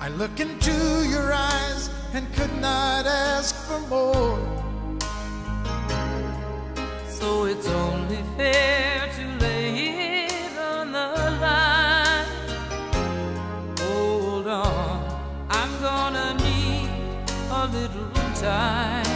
I look into your eyes and could not ask for more. So it's only fair to lay it on the line. Hold on, I'm gonna need a little time.